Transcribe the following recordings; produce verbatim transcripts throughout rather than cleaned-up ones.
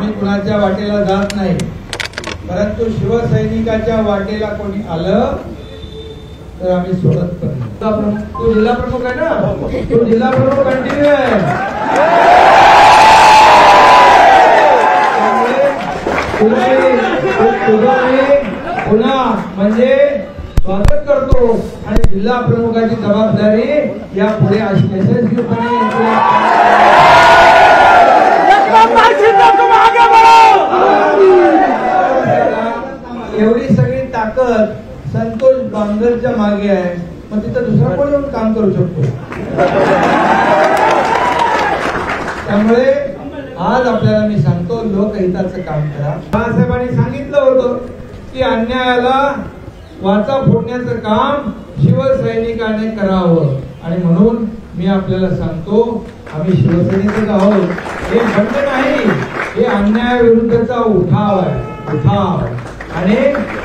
आम्ही कुणाच्या वाटेला जात नाही, परंतु शिवसैनिकाच्या वाटेला कोणी आलं तर आम्ही सोडत नाही। तू जिल्हा प्रमुख आहे ना, तू जिल्हा प्रमुख कंटिन्यू आहे। पुन्हा म्हणजे स्वागत करतो आणि जिल्हा प्रमुखाची जबाबदारी या पुढे यशस्वीपणे एवढी सगळी ताकद संतोष बांगरच्या मागे आहे, मग तिथं दुसरा कोण येऊन काम करू शकतो? त्यामुळे आज आपल्याला मी सांगतो, लोकहिताचं काम करा। बाळासाहेबांनी सांगितलं होतं की अन्यायाला वाचा फोडण्याचं काम शिवसैनिकाने करावं, आणि म्हणून मी आपल्याला सांगतो, आम्ही शिवसैनिकच आहोत। हे बंद नाही, हे अन्यायाविरुद्धचा उठाव आहे, उठाव। आणि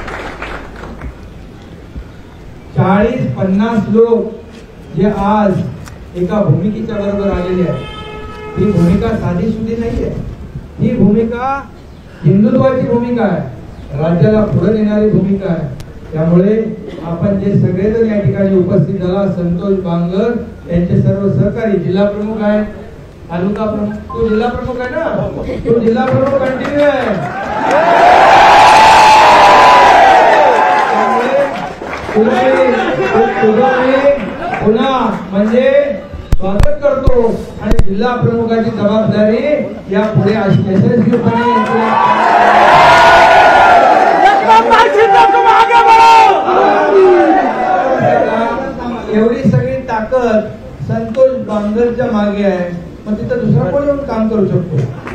चाळीस पन्नास लोक जे आज एका भूमिकेच्या बरोबर आलेले आहेत, ही भूमिका साधी सुधी नाहीये, ही भूमिका हिंदुत्वाची भूमिका आहे, राज्याला पुढे नेणारी भूमिका आहे। त्यामुळे आपण जे सगळेजण या ठिकाणी उपस्थित झाला, संतोष बांगर यांचे सर्व सहकारी, जिल्हा प्रमुख आहेत, तालुका प्रमुख, तू जिल्हा प्रमुख आहे ना, तू जिल्हा प्रमुख कंटिन्यू आहे। पुन्हा म्हणजे स्वागत करतो आणि जिल्हा प्रमुखाची जबाबदारी या पुढे यशस्वीपणे एवढी सगळी ताकद संतोष बांगरच्या मागे आहे, मग तिथं दुसरा कोण येऊन काम करू शकतो?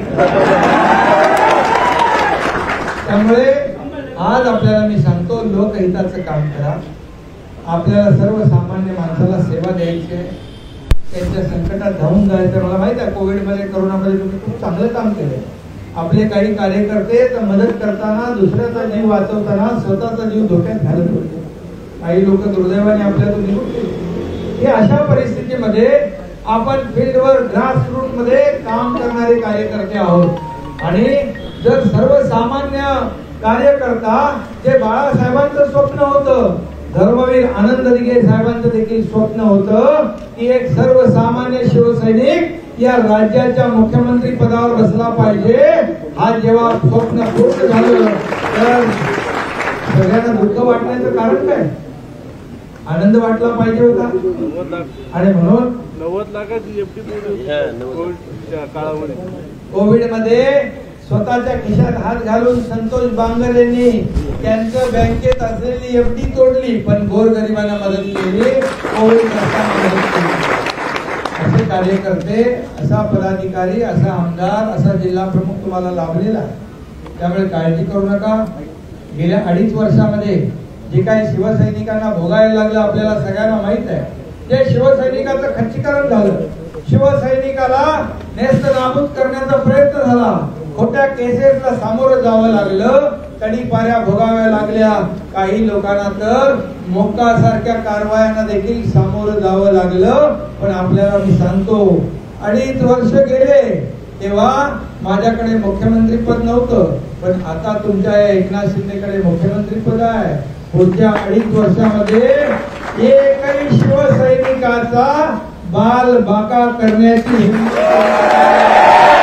त्यामुळे आज आपल्याला मी सांगतो, लोकहिताचं काम करा। आपल्याला सर्वसामान्य माणसाला सेवा द्यायची आहे, त्यांच्या संकटात धावून जायचं। मला माहित आहे, कोविड मध्ये कोरोनामध्ये तुम्ही खूप चांगलं काम केलं। आपले काही कार्यकर्ते तर मदत करताना, दुसऱ्याचा जीव वाचवताना स्वतःचा जीव धोक्यात घालत होते। काही लोक दुर्दैवाने आपल्यातून निघून गेले। हे अशा परिस्थितीमध्ये आपण फील्डवर ग्रास रूट मध्ये काम करणारे कार्यकर्ते आहोत, आणि जर सर्वसामान्य कार्यकर्ता, जे बाळासाहेबांचं स्वप्न होतं, धर्मवीर आनंद दिघे साहेबांचं देखील स्वप्न होतं की एक सर्वसामान्य शिवसैनिक या राज्याच्या मुख्यमंत्री पदावर बसला पाहिजे। हा जेव्हा स्वप्न पूर्ण झालं तर सगळ्यांना दुःख वाटण्याचं कारण काय? आनंद वाटला पाहिजे होता, आणि म्हणून नव्वद लाखाची एफडी काळामध्ये कोविड मध्ये स्वतःच्या खिशात हात घालून संतोष बांगर यांनी त्यांचं बँकेत असलेली एफडी तोडली, पण गोरगरिबांना मदत केली, कोविड मदत केली। असे कार्यकर्ते, असा पदाधिकारी, असा आमदार, असा जिल्हा प्रमुख तुम्हाला लाभलेला आहे। त्यामुळे काळजी करू नका। गेल्या अडीच वर्षामध्ये जे काही शिवसैनिकांना भोगायला लागलं आपल्याला सगळ्यांना माहित आहे। जे शिवसैनिकाचं खच्चीकरण झालं, शिवसैनिकाला नेस्त नाबूद करण्याचा प्रयत्न झाला, खोट्या केसेसला सामोरं जावं लागलं, तडीपाऱ्या भोगाव्या लागल्या, काही लोकांना तर मोक्कासारख्या कारवायांना देखील सामोरं जावं लागलं। पण आपल्याला मी सांगतो, अडीच वर्ष गेले तेव्हा माझ्याकडे मुख्यमंत्री पद नव्हतं, पण आता तुमच्या एकनाथ शिंदेकडे मुख्यमंत्री पद आहे। पुढच्या अडीच वर्षामध्ये एकही शिवसैनिकाचा बाल बाका करण्याची